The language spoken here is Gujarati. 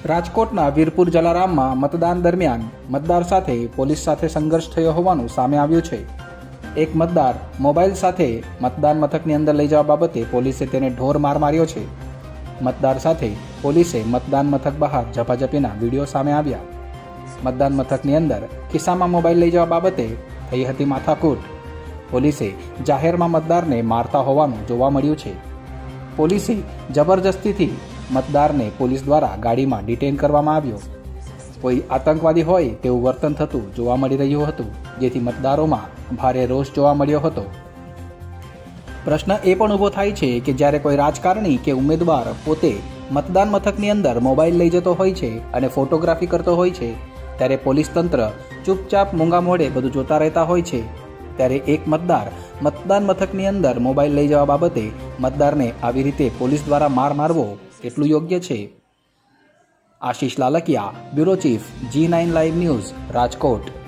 રાજકોટના વીરપુર જલારામમાં મતદાન દરમિયાન મતદાર સાથે પોલીસ સાથે સંઘર્ષ થયો હોવાનું સામે આવ્યું છે। એક મતદાર મોબાઈલ સાથે મતદાન મથકની અંદર લઈ જવા બાબતે પોલીસે તેને ઢોર માર માર્યો છે। મતદાર સાથે પોલીસે મતદાન મથક બહાર ઝપાઝપીના વિડીયો સામે આવ્યા। મતદાન મથકની અંદર ખિસ્સામાં મોબાઈલ લઈ જવા બાબતે થઈ હતી માથાકૂટ। પોલીસે જાહેરમાં મતદારને મારતા હોવાનું જોવા મળ્યું છે। પોલીસે જબરજસ્તીથી મતદારને પોલીસ દ્વારા ગાડીમાં ડિટેન કરવામાં આવ્યો। કોઈ આતંકવાદી હોય તેવું વર્તન થતું જોવા મળી રહ્યું હતું, જેથી મતદારોમાં ભારે રોષ જોવા મળ્યો હતો। પ્રશ્ન એ પણ ઊભો થાય છે કે જ્યારે કોઈ રાજકારણી કે ઉમેદવાર પોતે મતદાન મથકની અંદર મોબાઈલ લઈ જતો હોય છે અને ફોટોગ્રાફી કરતો હોય છે, ત્યારે પોલીસ તંત્ર ચૂપચાપ મૂંગા મોઢે બધું જોતા રહેતા હોય છે। ત્યારે એક મતદાર મતદાન મથકની અંદર મોબાઈલ લઈ જવા બાબતે મતદારને આવી રીતે પોલીસ દ્વારા માર મારવો કેટલું યોગ્ય છે? Ashish Lalakiya, bureau chief, G9 live news, Rajkot.